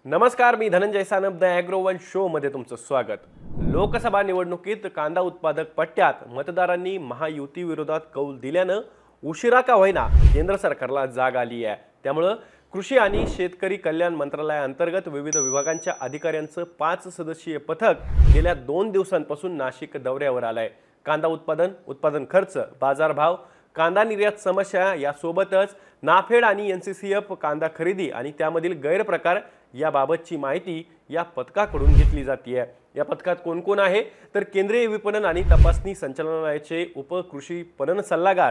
नमस्कार, मी Dhananjay Sanap the Agrowon show मध्ये तुमचं स्वागत। लोकसभा निवडणुकीत कांदा उत्पादक पट्ट्यात मतदारांनी महायुती विरोधात कौल दिल्यानं उशिरा का होईना केंद्र सरकारला जाग आली आहे। त्यामुळे कृषी आणि शेतकरी कल्याण मंत्रालयाअंतर्गत विविध विभागांच्या अधिकाऱ्यांचं 5 सदस्यीय पथक गेल्या 2 दिवसांपासून नाशिक दौऱ्यावर आलंय। कांदा उत्पादन खर्च, बाजारभाव, कांदा निर्यात समस्या यासोबतच नाफेड आणि एनसीसीएफ कांदा खरेदी आणि त्यामधील गैरप्रकार याबाबतची माहिती या पथकाकडून घेतली जाते। या पथकात कोण कोण आहे तर केंद्रीय विपणन आणि तपासणी संचालनालयाचे उपकृषी पणन सल्लागार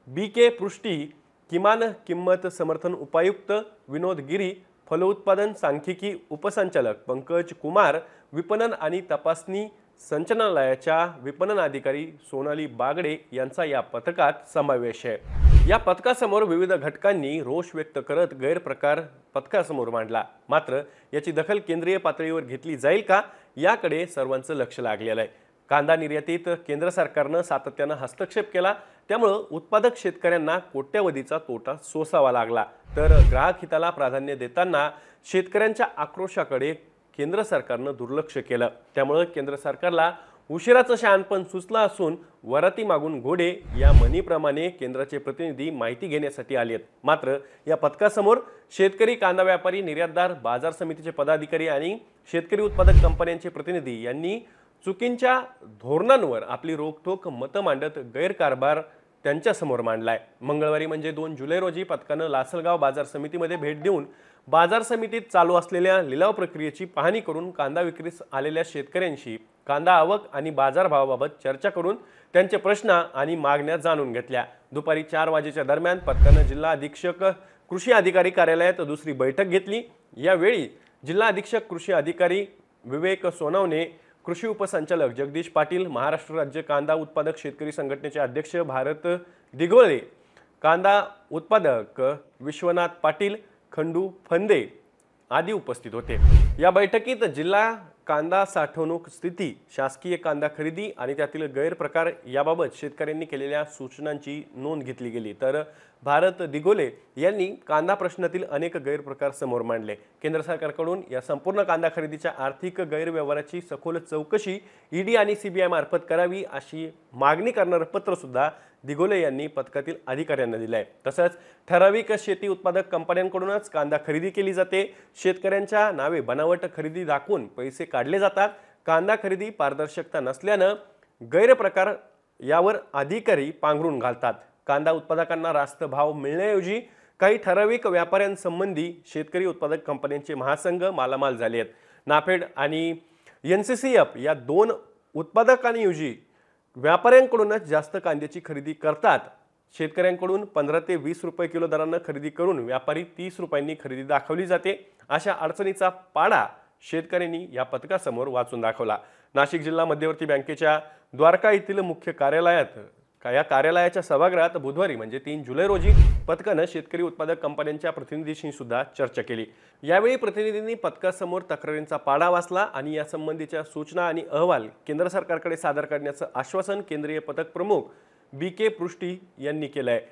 BK पृष्टी, किमान किंमत समर्थन उपायुक्त विनोद गिरी, फलोत्पादन सांख्यिकी उपसंचालक पंकज कुमार, विपणन आणि तपासणी संचालनालयाच्या विपणन अधिकारी सोनाली बागडे यांचा या पथकात समावेश आहे। या पथकासमोर विविध घटकांनी रोष व्यक्त करत गैरप्रकार पथकासमोर मांडला। मात्र याची दखल केंद्रीय पातळीवर घेतली जाईल का याकडे सर्वांचं लक्ष लागलेलं आहे। कांदा निर्यातीत केंद्र सरकारने सातत्याने हस्तक्षेप केला, त्यामुळे उत्पादक शेतकऱ्यांना कोट्यवधीचा तोटा सोसावा लागला। तर ग्राहक हिताला प्राधान्य देताना शेतकऱ्यांच्या आक्रोशाकडे केंद्र सरकारने दुर्लक्ष केलं। त्यामुळे केंद्र सरकारला उशिराचं शहाणपण सुचलं असून वराती मागून घोडे या म्हणीप्रमाणे केंद्राचे प्रतिनिधी माहिती घेण्यासाठी आलेत। मात्र या पथकासमोर शेतकरी, कांदा व्यापारी, निर्यातदार, बाजार समितीचे पदाधिकारी आणि शेतकरी उत्पादक कंपन्यांचे प्रतिनिधी यांनी चुकींच्या धोरणांवर आपली रोखठोक मतं मांडत गैरकारभार त्यांच्या समोर मांडलाय। मंगळवारी म्हणजे 2 जुलै रोजी पथकाने लासलगाव बाजार समितीमध्ये भेट देऊन बाजार समितीत चालू असलेल्या लिलाव प्रक्रियेची पाहणी करून कांदा विक्रीस आलेल्या शेतकऱ्यांशी कांदा आवक आणि बाजारभावाबाबत चर्चा करून त्यांचे प्रश्न आणि मागण्या जाणून घेतल्या। दुपारी 4 वाजेच्या दरम्यान पथकाने जिल्हा अधीक्षक कृषी अधिकारी कार्यालयात दुसरी बैठक घेतली। यावेळी जिल्हा अधीक्षक कृषी अधिकारी विवेक सोनवणे, कृषी उपसंचालक जगदीश पाटील, महाराष्ट्र राज्य कांदा उत्पादक शेतकरी संघटनेचे अध्यक्ष भारत दिघोळे, कांदा उत्पादक विश्वनाथ पाटील, खंडू फंदे आदी उपस्थित होते। या बैठकीत जिल्हा कांदा साठवणूक स्थिती, शासकीय कांदा खरेदी आणि त्यातील गैरप्रकार याबाबत शेतकऱ्यांनी केलेल्या सूचनांची नोंद घेतली गेली। तर भारत दिघोले यांनी कांदा प्रश्नातील अनेक गैरप्रकार समोर मांडले। केंद्र सरकारकडून या संपूर्ण कांदा खरेदीच्या आर्थिक गैरव्यवहाराची सखोल चौकशी ईडी आणि CBI मार्फत करावी अशी मागणी करणारे पत्र सुद्धा दिघोले यांनी पथकातील अधिकाऱ्यांना दिले। तसंच ठराविक शेती उत्पादक कंपन्यांकडूनच कांदा खरेदी केली जाते, शेतकऱ्यांच्या नावे बनावट खरेदी दाखवून पैसे काढले जातात, कांदा खरेदी पारदर्शकता नसल्याने गैरप्रकार यावर अधिकारी पांघरून घालतात, कांदा उत्पादकांना रास्त भाव मिळण्याऐवजी काही ठराविक व्यापाऱ्यांसंबंधी शेतकरी उत्पादक कंपन्यांचे महासंघ मालामाल झाले आहेत। नाफेड आणि एनसीसीएफ या 2 उत्पादकांऐवजी व्यापाऱ्यांकडूनच जास्त कांद्याची खरेदी करतात। शेतकऱ्यांकडून 15 ते 20 रुपये किलो दराने खरेदी करून व्यापारी 30 रुपयांनी खरेदी दाखवली जाते। अशा अडचणीचा पाडा शेतकऱ्यांनी या पथकासमोर वाचून दाखवला। नाशिक जिल्हा मध्यवर्ती बँकेच्या द्वारका येथील मुख्य कार्यालयात या कार्यालयाच्या सभागृहात बुधवारी म्हणजे 3 जुलै रोजी पथकाने शेतकरी उत्पादक कंपन्यांच्या प्रतिनिधींशी सुद्धा चर्चा केली। यावेळी प्रतिनिधींनी पथकासमोर तक्रारींचा पाडा वाचला आणि यासंबंधीच्या सूचना आणि अहवाल केंद्र सरकारकडे सादर करण्याचं आश्वासन केंद्रीय पथक प्रमुख BK पृष्टी यांनी केलं आहे।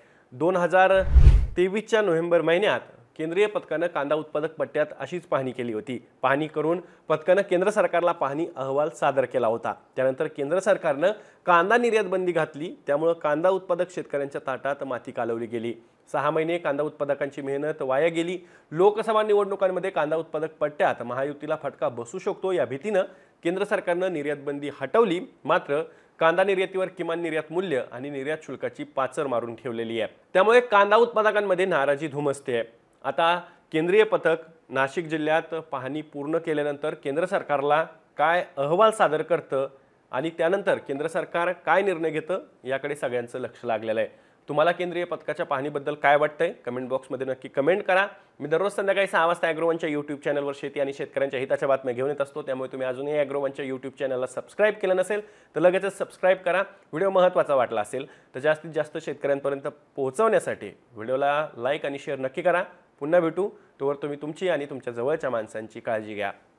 2023च्या नोव्हेंबर महिन्यात केंद्रीय पथकाने कांदा उत्पादक पट्ट्यात अशीच पाहणी केली होती। पाहणी करून पथकाने केंद्र सरकारला पाहणी अहवाल सादर केला होता। त्यानंतर केंद्र सरकारने कांदा निर्यात बंदी घातली, त्यामुळे कांदा उत्पादक शेतकऱ्यांच्या ताटात माती कालवली गेली। 6 महिने कांदा उत्पादकांची मेहनत वाया गेली। लोकसभा निवडणुकांमध्ये कांदा उत्पादक पट्ट्यात महायुतीला फटका बसू शकतो या भीतीने केंद्र सरकारने निर्यात बंदी हटवली। मात्र कांदा निर्यातीवर किमान निर्यात मूल्य आणि निर्यात शुल्काची पाचर मारून ठेवलेली आहे। त्यामुळे कांदा उत्पादकांमध्ये नाराजी धुमसते आहे। आता केंद्रीय पथक नाशिक जिल्ह्यात पाहणी पूर्ण केल्यानंतर केंद्र सरकारला काय अहवाल सादर करतं आणि त्यानंतर केंद्र सरकार काय निर्णय घेतं याकडे सगळ्यांचं लक्ष लागलेलं आहे। तुम्हाला केंद्रीय पथकाच्या पाहणीबद्दल काय वाटतंय कमेंट बॉक्समध्ये नक्की कमेंट करा। मी दररोज संध्याकाळी 6 वाजता ॲग्रोवनच्या YouTube चॅनलवर शेती आणि शेतकऱ्यांच्या हिताच्या बातम्या घेऊन येत असतो, त्यामुळे तुम्ही अजूनही ॲग्रोवनच्या YouTube चॅनलला सबस्क्राईब केलं नसेल तर लगेचच सबस्क्राईब करा। व्हिडिओ महत्त्वाचा वाटला असेल तर जास्तीत जास्त शेतकऱ्यांपर्यंत पोहोचवण्यासाठी व्हिडिओला लाईक आणि शेअर नक्की करा। पुन्हा भेटू, तोवर तुम्ही तुमची आणि तुमच्या जवळच्या माणसांची काळजी घ्या।